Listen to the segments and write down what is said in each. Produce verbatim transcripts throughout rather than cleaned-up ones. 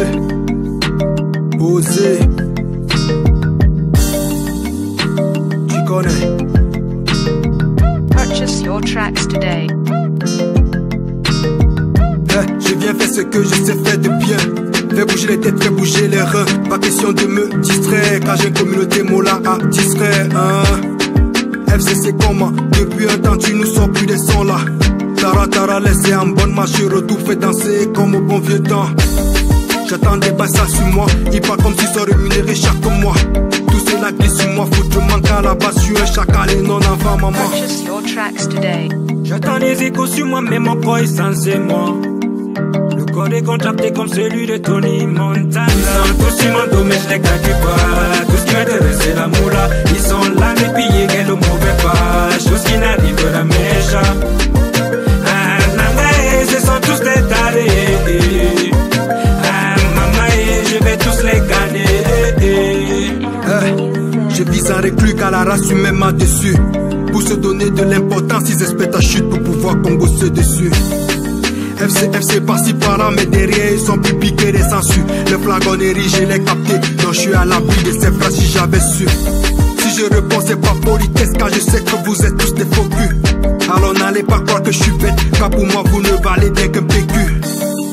Oser, oser. Tu connais. Purchase your tracks today. Hey, je viens faire ce que je sais faire de bien. Fais bouger les têtes, fais bouger les reins. Pas question de me distraire, car j'ai une communauté mola à distraire, hein. F C c'est comment? Depuis un temps tu nous sors plus des sons là. Tara Tara laissé en bonne marche, retour fait danser comme au bon vieux temps. J'attends des bassins sur moi, il parle comme s'ils sont rémunérés chaque mois. Tout cela glisse sur moi, foutre le manque à la base, je suis un chacal et non avant maman. Purchase your tracks today. J'attends les échos sur moi, mais mon corps est censé moi. Le corps est contracté comme celui de Tony Montana. Ils sont tous sur mon dos, mais je les calcule pas. Tout ce qui m'intéresse c'est la moula. Ils sont là, mais pillés, qu'elle ne mauvais pas. Chose qui n'arrive que la mécha. Ah, maman, ce sont tous des tarés. Ah, maman, je vais tous les gagner. Hey, je vise un reclus car la race humaine m'a déçu. Pour se donner de l'importance, ils espèrent ta chute pour pouvoir congosser dessus. F C, F C par-ci par-là, mais derrière ils sont plus piqués des sangsues. Le flagonnerie, je l'ai capté, donc je suis à l'abri de ces phrases si j'avais su. Si je réponds, c'est pas politesse, car je sais que vous êtes tous des faux culs. Alors n'allez pas croire que je suis bête, car pour moi vous ne valez bien qu'un P Q.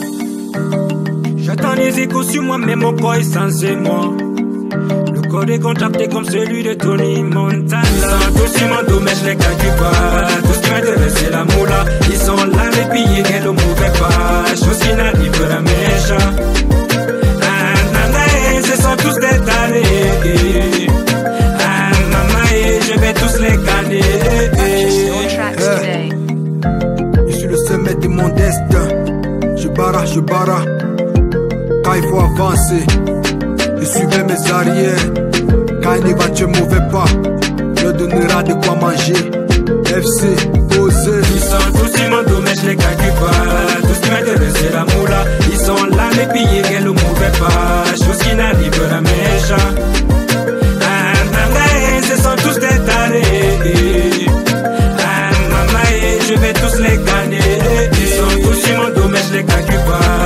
J'attends les échos sur moi, mais mon corps est censé moi. Le corps est contracté comme celui de Tony Montana. Ils sont tous sur mon dos, mais je les calcule pas. Tout ce qui m'intéresse c'est la moula. Ils sont là, mais pillés, qu'elle ne mauvais pas. Chose qui n'arrive que la mécha. Ah, maman, ce sont tous des tarés. Ah, maman, je vais tous les gagner. Purchase your tracks today. Je suis le sommet de mon destin. Je barra, je barra. Quand il faut avancer, je suivais mes arrières. Quand une voiture mauvais pas, je donnera de quoi manger. F C, oser. Ils sont tous sur mon dos, mais je les calcule pas. Tout ce qui m'intéresse c'est la moula. Ils sont là, mais pillés, qu'elle ne mauvais pas. Chose qui n'arrive que la mécha. Ah, maman, ce sont tous des tarés. Ah, maman, je vais tous les gagner. Ils sont tous sur mon dos, mais je les calcule pas.